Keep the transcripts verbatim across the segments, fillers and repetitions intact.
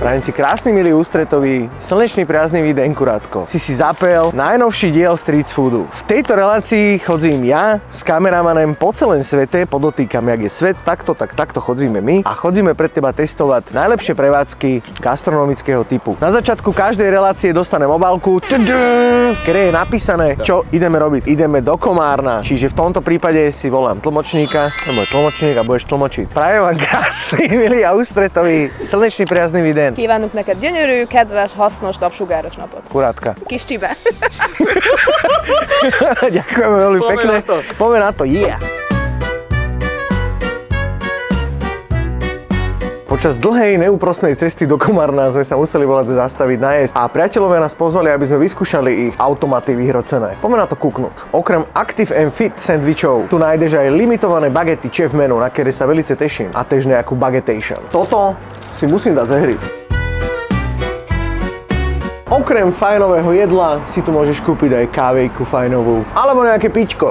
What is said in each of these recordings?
Prajem si krásny, milý, ústretový, slnečný, priaznivý deň, kurátko. Si si zapel najnovší diel Street Foodu. V tejto relácii chodzím ja s kameramanem po celém svete, podotýkam, jak je svet, takto, tak takto chodzíme my a chodzíme pred teba testovať najlepšie prevádzky gastronomického typu. Na začiatku každej relácie dostanem obálku, kde je napísané, čo ideme robiť. Ideme do Komárna, čiže v tomto prípade si volám tlmočníka, nebo tlmočník a budeš tlmočiť. Prajem vám krásny, milý a ústretový, slnečný, priaznivý den. Kívánunk neked gyönyörű, kedves, hasznos, napsugáros napot. Kurátka. Kis csibe. Ďakujeme veľmi pekne. Poďme na to, yeah! Počas dlhej, neúprosnej cesty do Komárna sme sa museli volať zastaviť najesť a priateľovia nás pozvali, aby sme vyskúšali ich automaty vyhrocené. Poďme na to kúknúť. Okrem Active and Fit sandvičov tu nájdeš aj limitované bagety chef menu, na ktoré sa velice teším, a tež nejakú bagetation. Toto si musím dať zahriť. Okrem fajnového jedla si tu môžeš kúpiť aj kávejku fajnovú alebo nejaké pičko.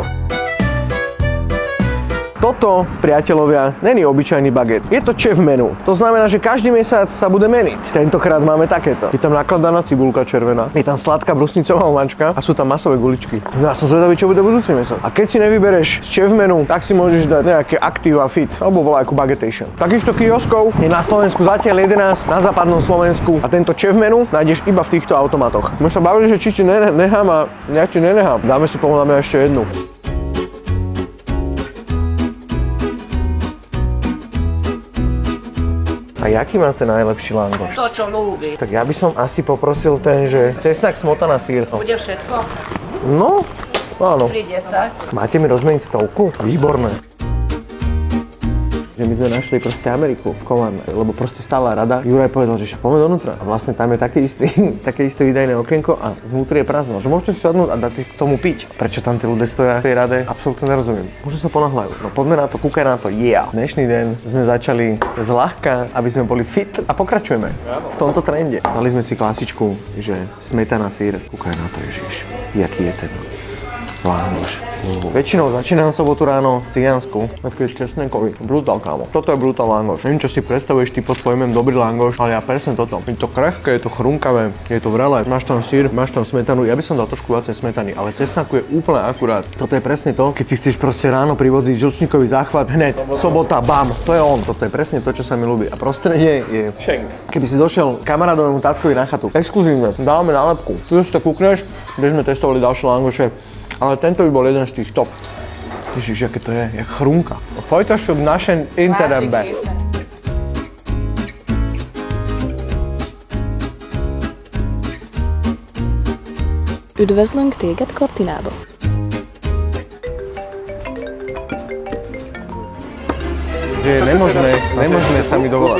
Toto, priateľovia, není obyčajný baget. Je to chef menu. To znamená, že každý mesiac sa bude meniť. Tentokrát máme takéto. Je tam nakladaná cibulka červená, je tam sladká brusnicová omáčka a sú tam masové guličky. Ja som zvedavý, čo bude budúci mesiac. A keď si nevybereš z chef menu, tak si môžeš dať nejaké Active a Fit alebo voľajku bagetation. Takýchto kioskov je na Slovensku zatiaľ jedenásť, na západnom Slovensku, a tento chef menu nájdeš iba v týchto automatoch. My sa bavili, že či ti nechám a ja ti nenechám. Dáme si pomaláme ešte jednu. A jaký máte najlepší langoš? To, čo ľúbi. Tak ja by som asi poprosil ten, že cesnak, smotana, sír. Bude všetko? No, áno. Pri desať. Máte mi rozmeniť stovku? Výborné. Že my sme našli proste Ameriku v Komárne, lebo proste stála rada. Juraj povedal, že poďme donútra. A vlastne tam je také isté, také isté výdajné okienko a vnútri je prázdno. Že môžete si sadnúť a dať si k tomu piť. Prečo tam tí ľudia stoja v tej rade? Absolútne nerozumiem. Možno sa ponáhľajú. No poďme na to, kúkaj na to. Yeah. Dnešný deň sme začali zľahka, aby sme boli fit a pokračujeme v tomto trende. Dali sme si klasičku, že smetana, sír. Kúkaj na to, Ježiš. Jaký je ten langoš. Uh, väčšinou začínam sobotu ráno z cigánsku, taký česnekový, brutál, kámo. Toto je brutál langoš. Neviem, čo si predstavuješ ty pod pojmem dobrý langoš, ale ja presne toto. Je to krehké, je to chrumkavé, je to vrelé. Máš tam sír, máš tam smetanu. Ja by som dal trošku viacej smetany, ale cesnaku je úplne akurát. Toto je presne to, keď si chceš proste ráno privodziť žlčníkový záchvat, hneď sobota, bam, to je on. Toto je presne to, čo sa mi ľúbi. A prostredie je šenk. Keby si došiel kamarádovému tatkovi na chatu, exkluzívne, dávame nálepku. Tu už to kúkneš, kde sme testovali ďalšie langoše. Ale tento by bol jeden z tých top. Ježiš, aké to je, jak chrumka. Folytassuk nasen interembe. Üdvözlünk téged Cortinába. Že je nemožné, nemožné sa mi dovolať.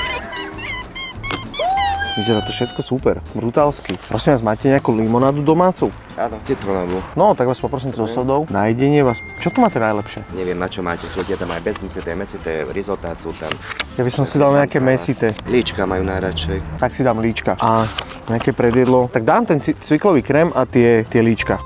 Vyzerá to všetko super, brutálsky. Prosím vás, máte nejakú limonádu domácu? Áno, citronovú. No, tak vás poprosím so sodou. Na jedenie vás... Čo tu máte najlepšie? Neviem, na čo máte. Sú tam aj bezmicité, mesité, risotá sú tam. Ja by som si dal nejaké mesité. Líčka majú najradšej. Tak si dám líčka. A nejaké predjedlo. Tak dám ten cviklový krém a tie, tie líčka.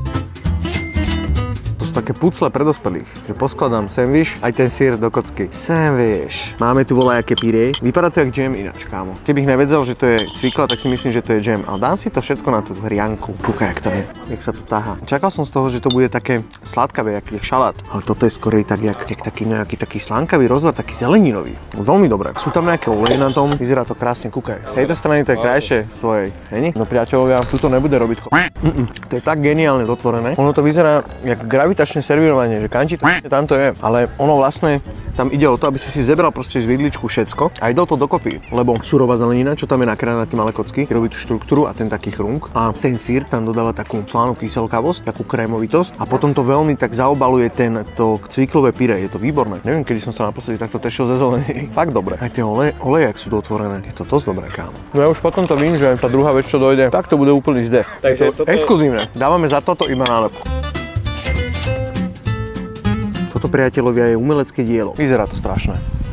Také pucle pre dospelých. Poskladám sandwich, aj ten sír do kocky. Sandwich. Máme tu voľajaké pyré. Vypadá to jak džem ináč, kámo. Keby ich nevedel, že to je cvikla, tak si myslím, že to je džem. Ale dám si to všetko na tú hrianku. Kúkaj, jak to je. Jak sa to táha. Čakal som z toho, že to bude také sladkavé, jak, jak šalát. Ale toto je skorej tak, jak, jak taký nejaký taký slankavý rozvar, taký zeleninový. Veľmi dobré. Sú tam nejaké oleje na tom. Vyzerá to krásne, kúkaj. Z tejto strany to je krajšie z tvojej. Není? No priateľovia, tu to nebude robiť. To je tak geniálne dotvorené. Ono to vyzerá jak gravitačné servírovanie, že kanči to tam to je, ale ono vlastne tam ide o to, aby si si zebral proste z vidličku všetko a idol to dokopy, lebo surová zelenina, čo tam je nakrájana na tie malé kocky, robí tú štruktúru a ten taký chrunk a ten sír tam dodáva takú slánú kyselkavosť, takú krémovitosť a potom to veľmi tak zaobaluje ten to cviklové pyré, je to výborné. Neviem, kedy som sa naposledy takto tešil ze zeleniny. Fakt dobre. Aj tie oleje, oleje, ak sú dotvorené, je to dosť dobré, kámo. No ja už potom to vím, že tá druhá vec, čo dojde, tak to bude úplný zdech. Takže to exkluzívne. Dávame za toto iba nálepku. Toto, priateľovia, je umelecké dielo. Vyzerá to strašné.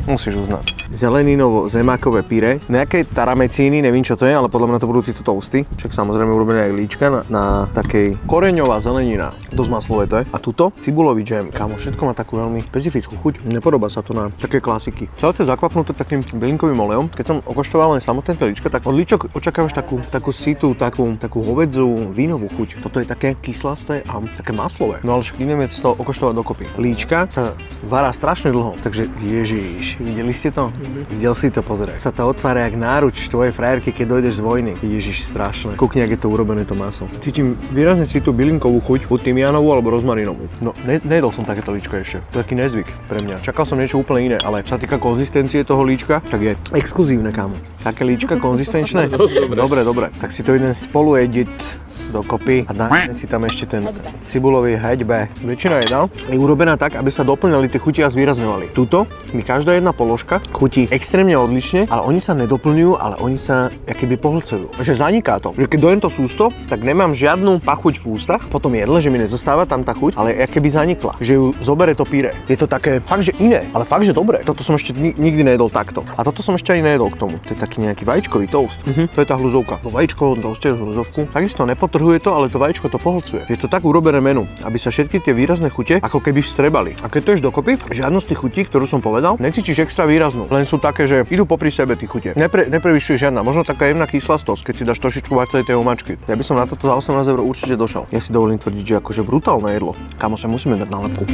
Musíš uznať. Zeleninovo-zemákové pyré, nejaké taramecíny, neviem čo to je, ale podľa mňa to budú títo toasty. Však samozrejme urobené aj líčka na, na takej koreňová zelenina. Dosť maslové to je. A tuto cibulový džem. Kámo, všetko má takú veľmi špecifickú chuť. Nepodobá sa to na také klasiky. Celé to je zakvapnuté takým bylinkovým olejom. Keď som okoštoval len samotné tie líčka, tak od líčok očakávaš takú, takú sitú, takú, takú hovedzú vínovú chuť. Toto je také kyslasté a také maslové. No ale však ideme to okoštovať dokopy. Líčka sa vará strašne dlho, takže ježiš, videli ste to? Videl si to, pozeraj. Sa to otvára jak náruč tvojej frajerky, keď dojdeš z vojny. Ježiš, strašné. Kukni, ak je to urobené to maso. Cítim výrazne si tú bylinkovú chuť, buď tymianovú alebo rozmarinovú. No, ne, nejedol som takéto líčko ešte. To je taký nezvyk pre mňa. Čakal som niečo úplne iné, ale čo sa týka konzistencie toho líčka, tak je exkluzívne, kámo. Také líčka konzistenčné. Dobre, dobre. Tak si to jeden spolu jedieť dokopy a dáme si tam ešte ten cibulový heďbe. Väčšina jedál je urobená tak, aby sa doplňali tie chuti a zvýrazňovali. Tuto mi každá jedna položka chutí extrémne odlišne, ale oni sa nedoplňujú, ale oni sa akoby pohlcujú. Že zaniká to. Že keď dojem to sústo, tak nemám žiadnu pachuť v ústach, potom jedle, že mi nezostáva tam tá chuť, ale akoby zanikla. Že ju zobere to pyré. Je to také fakt, že iné, ale fakt, že dobré. Toto som ešte nikdy nejedol takto. A toto som ešte ani nejedol k tomu. To je taký nejaký vajíčkový toast. Mhm. To je tá hľuzovka. Po vajíčkovom toaste hľuzovku. Takisto nepotrhuje to, ale to vajíčko to pohlcuje. Je to tak urobené menu, aby sa všetky tie výrazné chute ako keby vstrebali. A keď to ješ dokopy, žiadnu z tých chutí, ktorú som povedal, necítiš extra výraznú. Len sú také, že idú popri sebe tie chute. Nepre, neprevyšuje žiadna. Možno taká jemná kyslastosť, keď si dáš trošičku viacej tej omáčky. Ja by som na toto za osemnásť eur určite došel. Ja si dovolím tvrdiť, že akože brutálne jedlo. Kamo, sa musíme dať nálepku.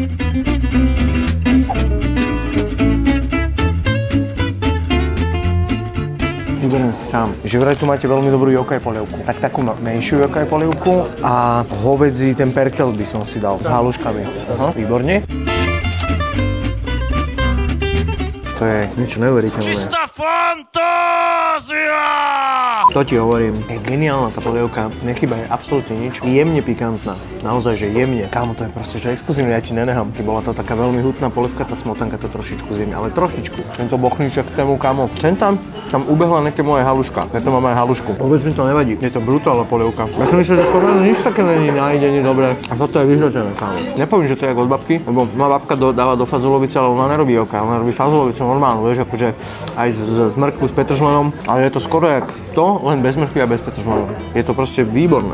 Vyberiem si sám. Že vraj tu máte veľmi dobrú yokai polievku. Tak takú menšiu yokai polievku a hovedzí ten perkel by som si dal s haluškami. Aha, výborne. To je niečo neuveriteľné. Čistá fantázia! To ti hovorím, je geniálna tá polievka, nechýba je absolútne nič. Jemne pikantná, naozaj, že jemne. Kámo, to je proste, že exkluzívne, ja ti nenehám. Keď bola to taká veľmi hutná polievka, tá smotanka to trošičku zjemne, ale trošičku. Tento bochníček k tému, kámo. Sem tam, tam ubehla nejaké moje haluška. Ja to mám aj halušku. Vôbec mi to nevadí, je to brutálna polievka. Ja som myslel, že to nič také není na jedenie dobré. A toto je vyhrotené, kámo. Nepoviem, že to je ako od babky, lebo moja babka do, dáva do fazulovice, ale ona nerobí yokai, ona robí fazulovicu normálnu, vieš, akože aj z, z mrkvu s petržlenom, ale je to skoro jak to, len bez mrkvy a bez petržlenu. Je to proste výborné.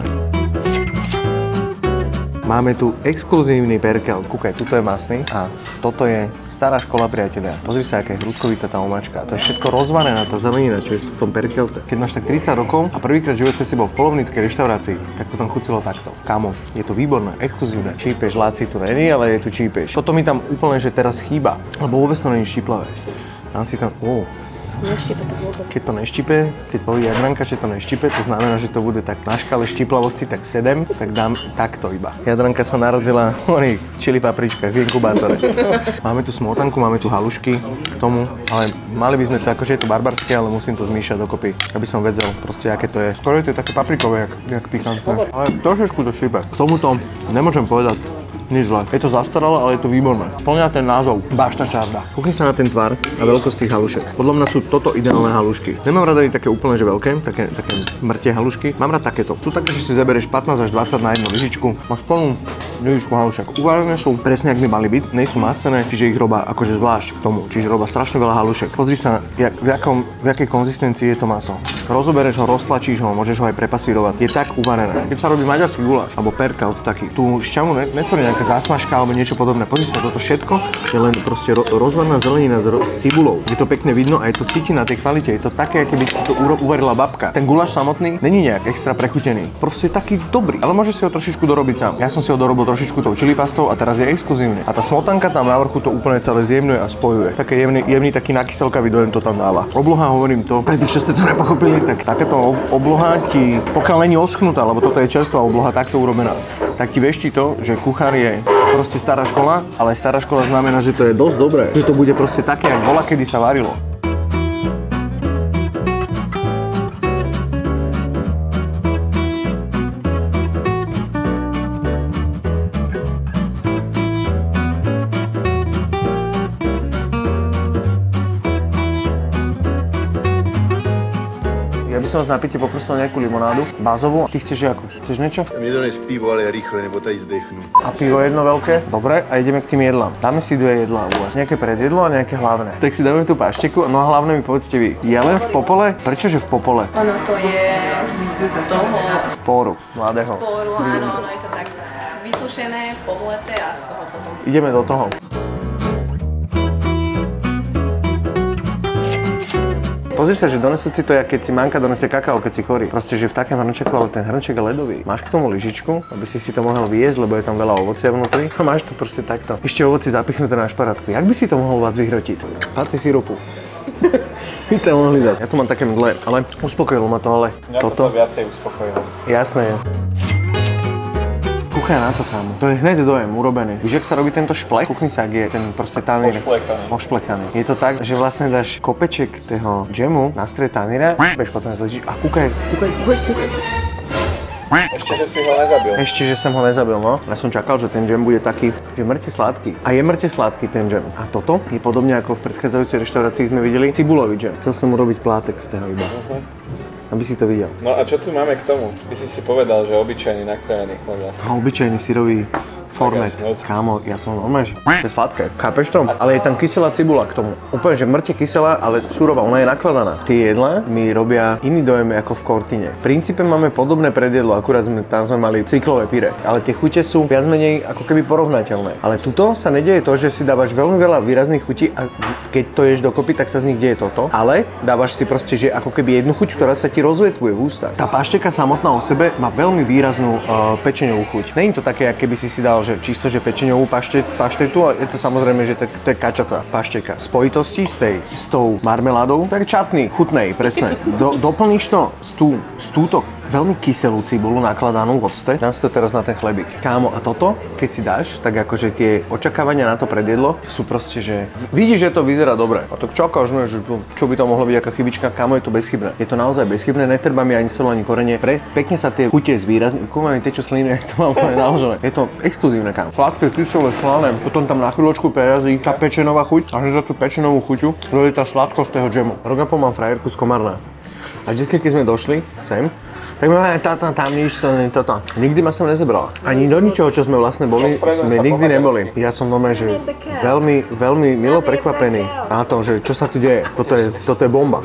Máme tu exkluzívny perkel. Kúkaj, tuto je masný a toto je stará škola, priatelia. Pozri sa, aká je hrudkovitá tá omáčka. To je všetko rozvarená, tá zelenina, čo je v tom perkelte. Keď máš tak tridsať rokov a prvýkrát v živote si bol v polovníckej reštaurácii, tak to tam chucilo takto. Kámo, je to výborné, exkluzívne. Čípeš, láci tu není, ale je tu čípeš. Toto mi tam úplne, že teraz chýba, lebo vôbec to není štiplavé. Tam si tam, oh. Neštípe to vôbec. Keď to neštípe, keď povie Jadranka, že to neštípe, to znamená, že to bude tak na škále štiplavosti tak sedem, tak dám takto iba. Jadranka sa narodila v čili papričkách v inkubátore. Máme tu smotanku, máme tu halušky k tomu, ale mali by sme to, akože je to barbarské, ale musím to zmiešať dokopy, aby som vedel proste, aké to je. Skoro je to také paprikové, jak, jak pikantné. Ale trošičku to šípe. K tomuto nemôžem povedať nič zle. Je to zastaralé, ale je to výborné. Plňa ten názov Bašta čarda. Kúkni sa na ten tvar a veľkosť tých halušek. Podľa mňa sú toto ideálne halušky. Nemám rada také úplne že veľké, také, také mŕte halušky. Mám rád takéto. Sú také, že si zeberieš pätnásť až dvadsať na jednu lyžičku. Máš plnú lyžičku halušek. Uvarené sú presne, ak by mali byť. Nie sú masené, čiže ich robá akože zvlášť k tomu. Čiže robá strašne veľa halušek. Pozri sa, jak, v, jakom, v jakej konzistencii je to maso. Rozobereš ho, roztlačíš ho, môžeš ho aj prepasírovať. Je tak uvarené. Keď sa robí maďarský guláš alebo perkel, taký, tú šťavu netvorí nejaká zásmažka alebo niečo podobné. Pozri sa, toto všetko je len proste ro- rozvarná zelenina s, ro- s cibulou. Je to pekne vidno a je to cíti na tej kvalite. Je to také, keby to uro- uvarila babka. Ten guláš samotný není nejak extra prechutený. Proste je taký dobrý, ale môže si ho trošičku dorobiť sám. Ja som si ho dorobil trošičku tou chili pastou a teraz je exkluzívne. A tá smotanka tam na vrchu to úplne celé zjemňuje a spojuje. Také jemný, jemný taký nakyselkavý dojem to tam dáva. Obloha, hovorím to, pre tých, čo ste to nepochopili, tak takéto obloha ti, pokiaľ není oschnutá, lebo toto je čerstvá obloha takto urobená, tak ti veští to, že kuchár je proste stará škola, ale stará škola znamená, že to je dosť dobré, že to bude proste také, jak bola, kedy sa varilo. som vás na pitie poprosil nejakú limonádu, bázovú. Ty chceš ako? Chceš niečo? Mne dones pivo, ale rýchle, nebo tady zdechnú. A pivo jedno veľké? Dobre, a ideme k tým jedlám. Dáme si dve jedlá u vás. Nejaké predjedlo a nejaké hlavné. Tak si dáme tú pašteku, no a hlavné mi povedzte vy. Jelen v popole? Prečože v popole? Ono to je z toho Spóru mladého. sporu, áno, ono je to tak vysušené, pomleté a z toho potom. Ideme do toho. Pozri sa, že donesú si to, jak keď si manka donesie kakao, keď si chorí. Proste, že v takém hrnčeku, ale ten hrnček je ledový. Máš k tomu lyžičku, aby si si to mohol vyjesť, lebo je tam veľa ovocia vnútri. A máš to proste takto. Ešte ovoci zapichnuté na šparátku. Jak by si to mohol vás vyhrotiť? Páci sirupu. By to mohli dať. Ja tu mám také mdle, ale uspokojilo ma to, ale Mňa toto... to viacej uspokojilo. Jasné je. Kúkaj na to, kámo. To je hneď dojem urobený. Víš, jak sa robí tento šplech? Kúkni sa, ak je ten proste tanír. Ošplekaný. Ošplekaný. Je to tak, že vlastne dáš kopeček toho džemu na stred taníra, bež potom zležíš a kúkaj, kúkaj, kúkaj, kúkaj. Ešte, že si ho nezabil. Ešte, že som ho nezabil, no. Ja som čakal, že ten džem bude taký, že mŕte sladký. A je mŕte sladký ten džem. A toto je podobne ako v predchádzajúcej reštaurácii sme videli cibulový džem. Chcel som urobiť plátek z toho iba. Uh-huh. Aby si to videl. No a čo tu máme k tomu? By si si povedal, že obyčajný nakrájaný chleba. A obyčajný syrový format. Kámo, ja som normálne, že to je sladké. Chápeš to? Ale je tam kyselá cibula k tomu. Úplne, že mŕte kyselá, ale surová, ona je nakladaná. Tie jedlá mi robia iný dojem ako v Cortine. V princípe máme podobné predjedlo, akurát sme, tam sme mali cyklové pyré. Ale tie chute sú viac menej ako keby porovnateľné. Ale tuto sa nedeje to, že si dávaš veľmi veľa výrazných chutí a keď to ješ dokopy, tak sa z nich deje toto. Ale dávaš si proste, že ako keby jednu chuť, ktorá sa ti rozvetvuje v ústach. Tá pašteka samotná o sebe má veľmi výraznú uh, pečeňovú chuť. Není to také, ako keby si si dal že čisto, že pečeňovú paštet, paštetu, a je to samozrejme, že to, to je kačaca pašteka. Spojitosti s, tej, s tou marmeládou, tak čatný, chutnej, presne. Do, doplníš to s, tú, s túto veľmi kyselú cibulu nakladanú v octe. Dám si to teraz na ten chlebík. Kámo, a toto, keď si dáš, tak akože tie očakávania na to predjedlo sú proste, že vidíš, že to vyzerá dobre. A tak čakáš, no, že čo by to mohlo byť aká chybička, kámo, je to bezchybné. Je to naozaj bezchybné, netreba mi ani solo, ani korenie. Pre, pekne sa tie chute zvýrazní. Kúmam tie, čo sliny, jak to mám úplne naložené. Je to exkluzívne, kámo. Sladké, kyselé, slané. Potom tam na chvíľočku prerazí tá pečenová chuť. A za tú pečenovú chuťu dojde tá sladkosť toho džemu. Rok a pol mám frajerku z Komárna. A vždy, keď sme došli sem, tak máme táta, tam nič, to nie, toto. Nikdy ma som nezebrala. Ani do ničoho, čo sme vlastne boli, sme nikdy neboli. Ja som normálne, že veľmi, veľmi milo prekvapený na tom, že čo sa tu deje. Toto je, toto je bomba.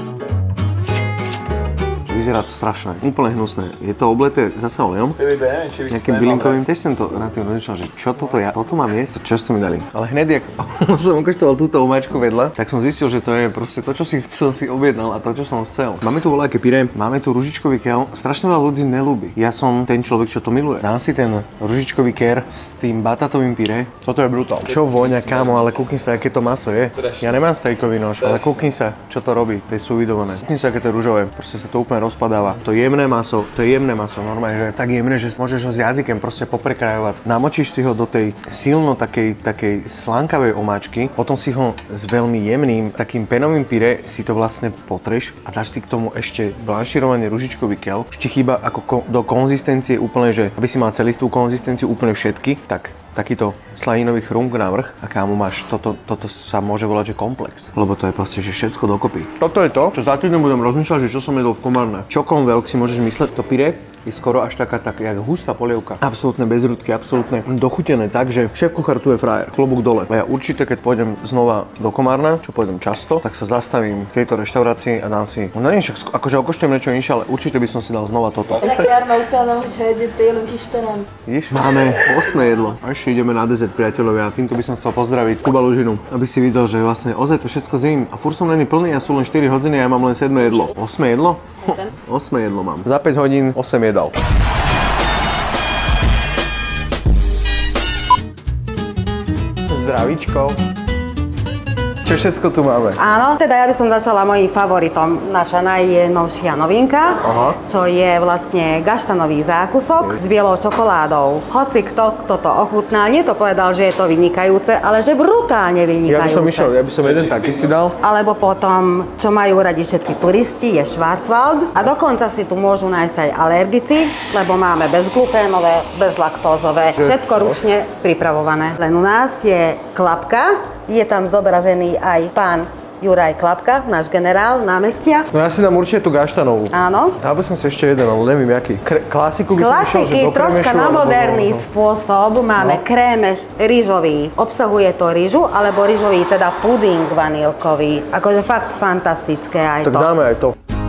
Vyzerá to strašné, úplne hnusné. Je to obleté zase olejom, nejakým bylinkovým, tiež som to na tým rozličal, že čo toto ja, toto mám jesť, čo ste mi dali. Ale hneď, jak som ukoštoval túto omáčku vedľa, tak som zistil, že to je proste to, čo si, som si objednal a to, čo som chcel. Máme tu voľaké pyré, máme tu ružičkový kel, strašne veľa ľudí nelúbi. Ja som ten človek, čo to miluje. Dám si ten ružičkový ker s tým batatovým pyré. Toto je brutál. Čo voňa, kámo, ale kúkni sa, aké to maso je. Ja nemám stejkový nož, ale kúkni sa, čo to robí, to je suvidované. Kúkni sa, aké to je ružové, proste sa to úplne rozpadáva. To je jemné maso, to je jemné maso, normálne, že je tak jemné, že môžeš ho s jazykem proste poprekrajovať. Namočíš si ho do tej silno takej, takej slankavej omáčky, potom si ho s veľmi jemným takým penovým pyré si to vlastne potreš a dáš si k tomu ešte blanširovaný ružičkový kel. Ešte chýba ako ko- do konzistencie úplne, že aby si mal celistú konzistenciu úplne všetky, tak takýto slaninový chrumk na vrch a kámo máš, toto, toto sa môže volať, že komplex. Lebo to je proste, že všetko dokopy. Toto je to, čo za týždeň budem rozmýšľať, že čo som jedol v Komárne. Čokom veľk si môžeš mysleť, to pyré je skoro až taká, tak, jak hustá polievka. Absolútne bez rúdky, absolútne dochutené tak, že šéf kuchár tu je frajer, klobúk dole. A ja určite, keď pôjdem znova do Komárna, čo pôjdem často, tak sa zastavím v tejto reštaurácii a dám si, no neviem však, akože okoštujem niečo inšie, ale určite by som si dal znova toto. Ennek járna utána, hogyha együtt élünk, Istenem. Vidíš? Máme osme jedlo. A ešte ideme na dezert, priateľovia. A týmto by som chcel pozdraviť Kuba Lužinu, aby si videl, že vlastne ozaj to všetko zjem. A furt som není plný, a sú len štyri hodiny a ja mám len sedme jedlo. osme jedlo? osme jedlo mám. Za päť hodín osem jedal. Zdravíčko. Čo všetko tu máme? Áno, teda ja by som začala mojím favoritom, naša najnovšia novinka, Aha. čo je vlastne gaštanový zákusok s bielou čokoládou. Hoci kto, kto to ochutnal, nie to povedal, že je to vynikajúce, ale že brutálne vynikajúce. Ja by som išiel, ja by som jeden taký si dal. Alebo potom, čo majú radi všetci turisti, je Schwarzwald. A dokonca si tu môžu nájsť aj alergici, lebo máme bezgluténové, bezlaktózové, všetko ručne pripravované. Len u nás je klapka, je tam zobrazený aj pán Juraj Klapka, náš generál, námestia. No ja si dám určite tú gaštanovú. Áno. Dal by som si ešte jeden, ale neviem jaký. Kre- klasiku by som išiel, že Klasiky, do troška kremešu, na alebo moderný do- spôsob. Máme No. krémeš rýžový. Obsahuje to rýžu, alebo rýžový, teda puding vanilkový. Akože fakt fantastické aj Tak to. dáme aj to.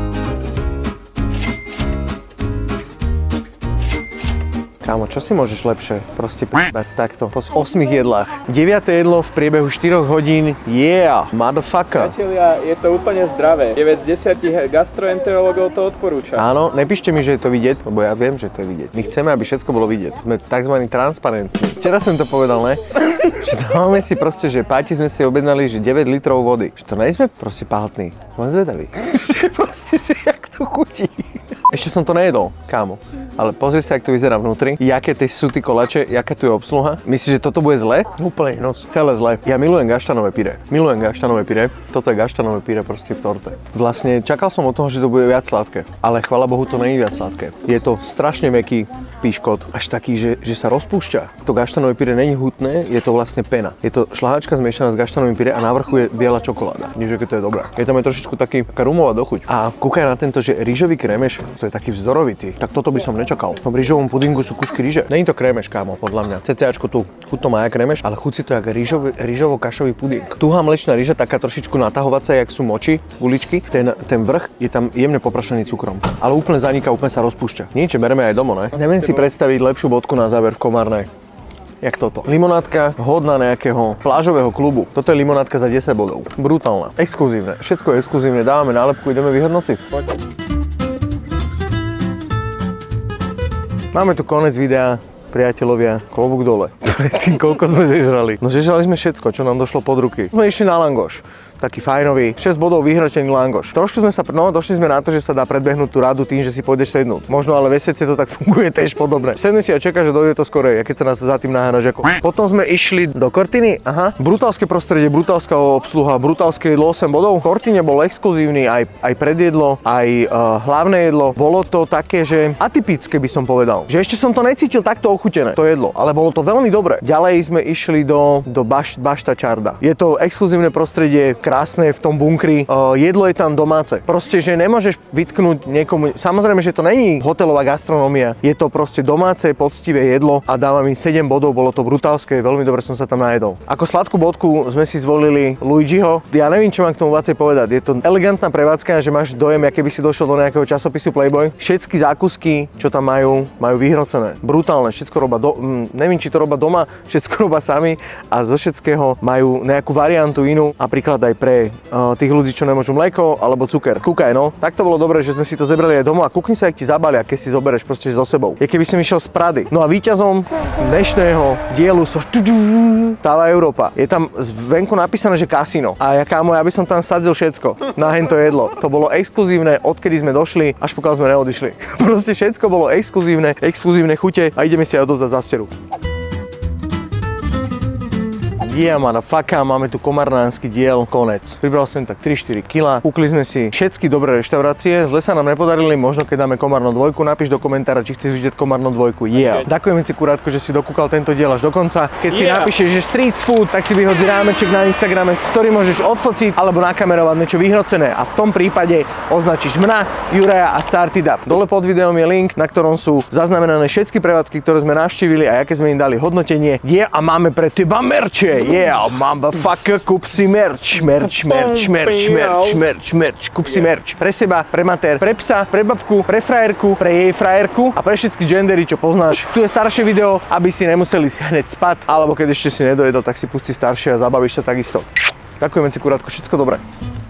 Kámo, čo si môžeš lepšie proste p***ať takto po osmých jedlách. deviate jedlo v priebehu štyroch hodín, yeah, motherfucker. Priatelia, je to úplne zdravé. deväť z desiatich gastroenterológov to odporúča. Áno, nepíšte mi, že je to vidieť, lebo ja viem, že to je vidieť. My chceme, aby všetko bolo vidieť. Sme tzv. Transparentní. Včera som to povedal, ne? Že dávame si proste, že páti sme si objednali, že deväť litrov vody. Že to nejsme proste páltní, len zvedaví. Že proste, že jak to chutí. Ešte som to nejedol, kámo. Ale pozri sa, jak to vyzerá vnútri. Jaké tie sú tí koláče, jaká tu je obsluha. Myslíš, že toto bude zle? Úplne, no celé zle. Ja milujem gaštanové pyré. Milujem gaštanové pyré. Toto je gaštanové pyré proste v torte. Vlastne čakal som od toho, že to bude viac sladké. Ale chvála Bohu, to nie je viac sladké. Je to strašne mäkký píškot, až taký, že, že sa rozpúšťa. To gaštanové pyré není hutné, je to vlastne pena. Je to šľahačka zmiešaná s gaštanovým pyré a na vrchu je biela čokoláda. Nie, že to je dobré. Je tam aj trošičku taký taká rumová dochuť. A kúkaj na tento, že rýžový krémeš, to je taký vzdorovitý. Tak toto by som nečakal. V rýžovom pudingu sú kusky rýže. Není to krémeš, kámo, podľa mňa. CCAčko tu chuť to má jak krémeš, ale chuť si to jak rýžový, rýžovo-kašový puding. Tuhá mlečná rýža, taká trošičku natahovacia, jak sú moči, guličky. Ten, ten vrch je tam jemne poprašený cukrom. Ale úplne zaniká, úplne sa rozpúšťa. Niečo bereme aj domov, ne? Neviem si predstaviť lepšiu bodku na záver v Komárnej. Jak toto. Limonádka hodná nejakého plážového klubu. Toto je limonádka za desať bodov. Brutálna. Exkluzívne. Všetko je exkluzívne. Dávame nálepku, ideme vyhodnotiť. Máme tu konec videa. Priatelovia, klobúk dole. Predtým, koľko sme zežrali. No zežrali sme všetko, čo nám došlo pod ruky. Sme išli na langoš. Taký fajnový, šesť bodov vyhrotený langoš. Trošku sme sa, no došli sme na to, že sa dá predbehnúť tú radu tým, že si pôjdeš sednúť. Možno ale ve svete to tak funguje tiež podobne. Sedni si a čaká, že dojde to skorej, a keď sa nás za tým nahánaš ako. Potom sme išli do Cortiny, aha. Brutálske prostredie, brutálska obsluha, brutálske jedlo osem bodov. V Cortine bol exkluzívny aj, aj predjedlo, aj uh, hlavné jedlo. Bolo to také, že atypické by som povedal. Že ešte som to necítil takto ochutené, to jedlo, ale bolo to veľmi dobre. Ďalej sme išli do, do Baš, Bašta Čarda. Je to exkluzívne prostredie, krásne v tom bunkri, uh, jedlo je tam domáce. Proste, že nemôžeš vytknúť niekomu, samozrejme, že to není hotelová gastronómia, je to proste domáce, poctivé jedlo a dávam im sedem bodov, bolo to brutálske, veľmi dobre som sa tam najedol. Ako sladkú bodku sme si zvolili Luigiho, ja neviem, čo mám k tomu viacej povedať, je to elegantná prevádzka, že máš dojem, aké by si došiel do nejakého časopisu Playboy. Všetky zákusky, čo tam majú, majú vyhrocené. Brutálne, všetko robia, do, hm, neviem, či to robia doma, všetko robia sami a zo všetkého majú nejakú variantu inú, napríklad aj pre uh, tých ľudí, čo nemôžu mlieko alebo cuker. Kúkaj, no. Tak to bolo dobré, že sme si to zebrali aj doma a kúkni sa, jak ti zabalia, keď si zoberieš proste so sebou. Je keby som išiel z Prady. No a víťazom dnešného dielu so stáva Európa. Je tam zvenku napísané, že kasino. A ja kámo, ja by som tam sadzil všetko na hento jedlo. To bolo exkluzívne, odkedy sme došli, až pokiaľ sme neodišli. Proste všetko bolo exkluzívne, exkluzívne chute a ideme si aj odovzdať zasteru. Yeah, motherfucker, máme tu komárnánsky diel, konec. Pribral som tak tri štyri kilá, kúkli sme si všetky dobré reštaurácie, zle sa nám nepodarili, možno keď dáme Komárno dvojku, napíš do komentára, či chceš vidieť Komárno dvojku. Yeah. Ďakujeme ti kurátko, že si dokúkal tento diel až do konca. Keď si Yeah. napíšeš, že street food, tak si vyhodzi rámeček na Instagrame, z ktorý môžeš odfociť alebo nakamerovať niečo vyhrocené a v tom prípade označíš mňa, Juraja a Started Up. Dole pod videom je link, na ktorom sú zaznamenané všetky prevádzky, ktoré sme navštívili a aké sme im dali hodnotenie. Yeah, a máme pre teba merče. Yeah, motherfucker, kúp si merch, merch, merch, merch, merch, merch, merch, kúp si merch. Pre seba, pre mater, pre psa, pre babku, pre frajerku, pre jej frajerku a pre všetky gendery, čo poznáš. Tu je staršie video, aby si nemuseli hneď spať, alebo keď ešte si nedojedol, tak si pusti staršie a zabavíš sa takisto. Ďakujeme si kurátko, všetko dobré.